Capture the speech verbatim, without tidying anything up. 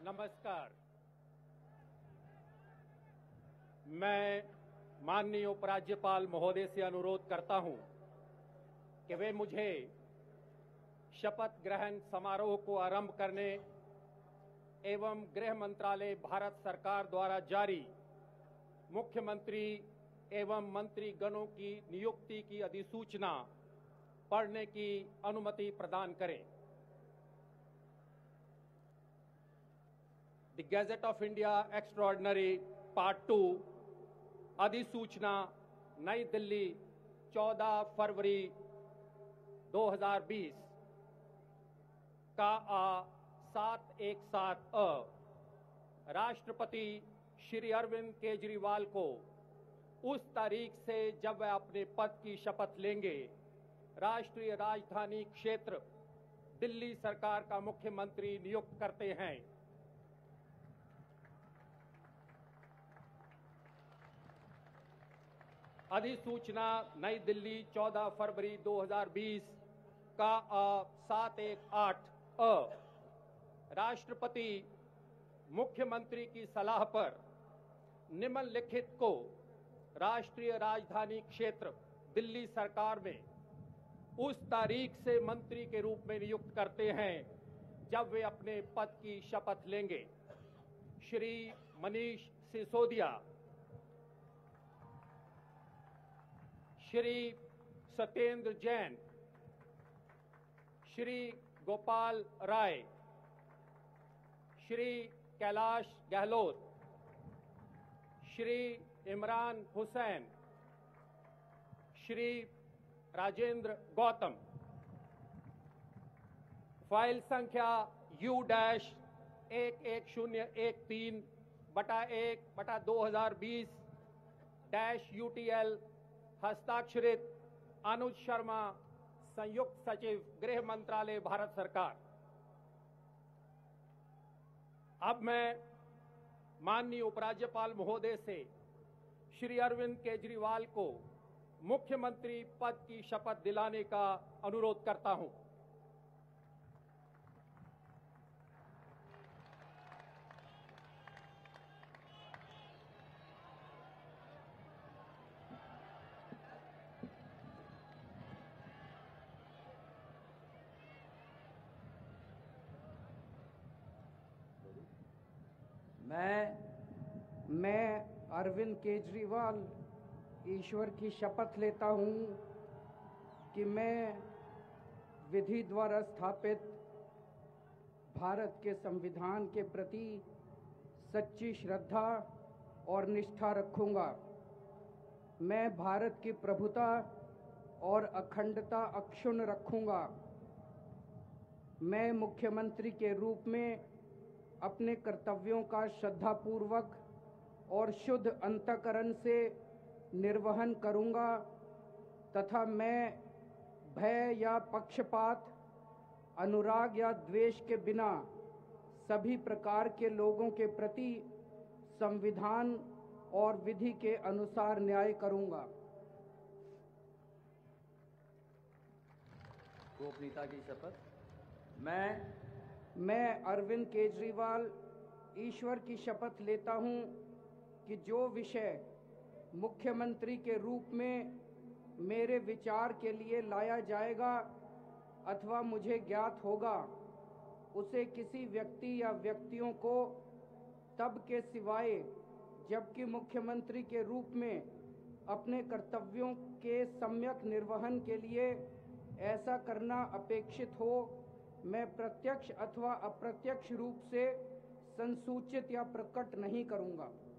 नमस्कार। मैं माननीय उपराज्यपाल महोदय से अनुरोध करता हूं कि वे मुझे शपथ ग्रहण समारोह को आरंभ करने एवं गृह मंत्रालय भारत सरकार द्वारा जारी मुख्यमंत्री एवं मंत्रीगणों की नियुक्ति की अधिसूचना पढ़ने की अनुमति प्रदान करें। The gazette of India extraordinary part two, अधिसूचना नई दिल्ली चौदह फरवरी दो हज़ार बीस का आ सात एक सात अ राष्ट्रपति श्री अरविंद केजरीवाल को उस तारीख से जब वह अपने पद की शपथ लेंगे, राष्ट्रीय राजधानी क्षेत्र दिल्ली सरकार का मुख्यमंत्री नियुक्त करते हैं। अधिसूचना नई दिल्ली चौदह फरवरी दो हज़ार बीस का आ सात एक आठ अ राष्ट्रपति मुख्यमंत्री की सलाह पर निम्नलिखित को राष्ट्रीय राजधानी क्षेत्र दिल्ली सरकार में उस तारीख से मंत्री के रूप में नियुक्त करते हैं जब वे अपने पद की शपथ लेंगे। श्री मनीष सिसोदिया, श्री सत्येंद्र जैन, श्री गोपाल राय, श्री कैलाश गहलोत, श्री इमरान हुसैन, श्री राजेंद्र गौतम। फाइल संख्या यू डैश एक एक शून्य एक तीन बटा एक बटा दो हजार बीस डैश यू टी एल, हस्ताक्षरित अनुज शर्मा, संयुक्त सचिव गृह मंत्रालय भारत सरकार। अब मैं माननीय उपराज्यपाल महोदय से श्री अरविंद केजरीवाल को मुख्यमंत्री पद की शपथ दिलाने का अनुरोध करता हूं। मैं मैं अरविंद केजरीवाल ईश्वर की शपथ लेता हूं कि मैं विधि द्वारा स्थापित भारत के संविधान के प्रति सच्ची श्रद्धा और निष्ठा रखूंगा। मैं भारत की प्रभुता और अखंडता अक्षुण्ण रखूंगा। मैं मुख्यमंत्री के रूप में अपने कर्तव्यों का श्रद्धापूर्वक और शुद्ध अंतःकरण से निर्वहन करूंगा तथा मैं भय या पक्षपात, अनुराग या द्वेष के बिना सभी प्रकार के लोगों के प्रति संविधान और विधि के अनुसार न्याय करूंगा। गोपनीयता की शपथ। मैं मैं अरविंद केजरीवाल ईश्वर की शपथ लेता हूं कि जो विषय मुख्यमंत्री के रूप में मेरे विचार के लिए लाया जाएगा अथवा मुझे ज्ञात होगा, उसे किसी व्यक्ति या व्यक्तियों को तब के सिवाय जबकि मुख्यमंत्री के रूप में अपने कर्तव्यों के सम्यक निर्वहन के लिए ऐसा करना अपेक्षित हो, मैं प्रत्यक्ष अथवा अप्रत्यक्ष रूप से संसूचित या प्रकट नहीं करूंगा।